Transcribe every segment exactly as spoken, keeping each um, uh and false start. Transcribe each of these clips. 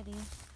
buddy.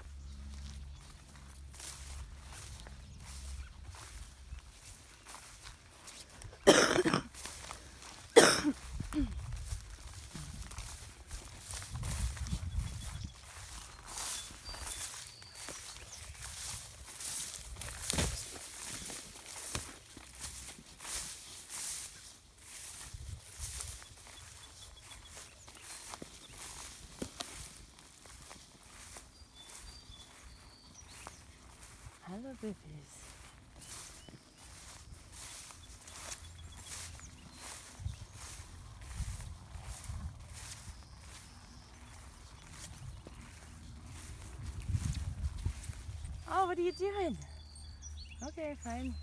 Hello, babies. Oh, what are you doing? Okay, fine.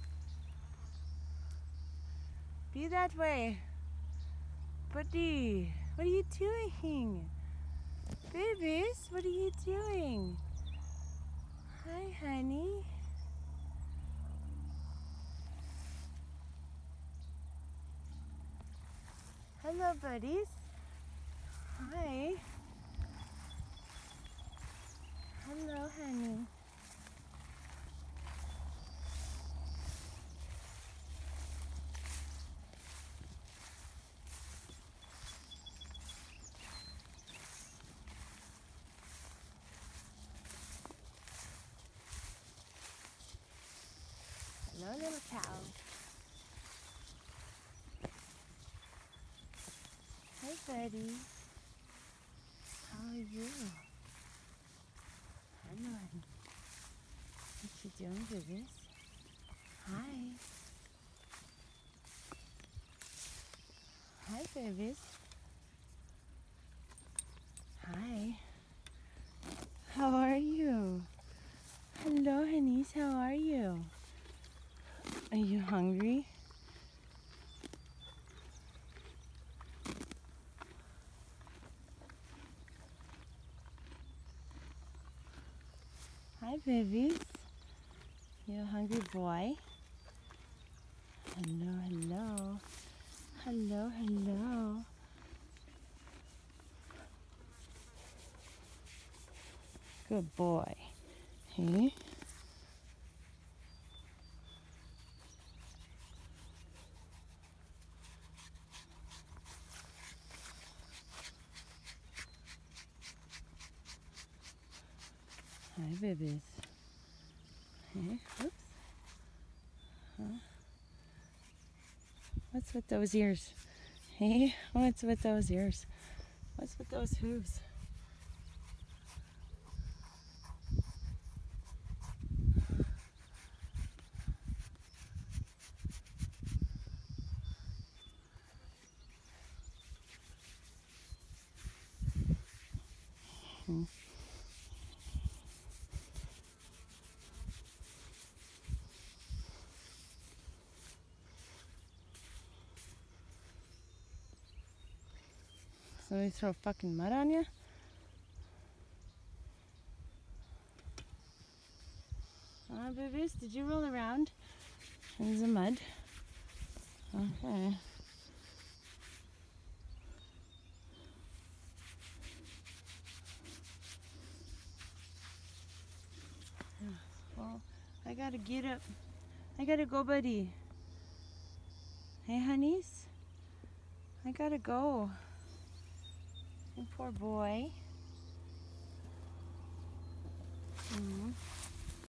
Be that way. Buddy, what are you doing? Babies, what are you doing? Hi, honey. Hello, buddies. Hi. Hello, honey. Hello, little cow. Hi, buddy. How are you? Hello, honey. What you doing, babies? Hi. Hi, babies. Hi. How are you? Hello, honeys. How are you? Are you hungry? Hi, babies. You a hungry boy? Hello, hello. Hello, hello. Good boy. Hey? Hi, babies. Hey, oops. Huh? What's with those ears? Hey, what's with those ears? What's with those hooves? Hmm. Somebody throw fucking mud on you? Uh, babies, did you roll around in the mud? Okay. Well, I gotta get up. I gotta go, buddy. Hey, honeys. I gotta go. And poor boy. Mm-hmm.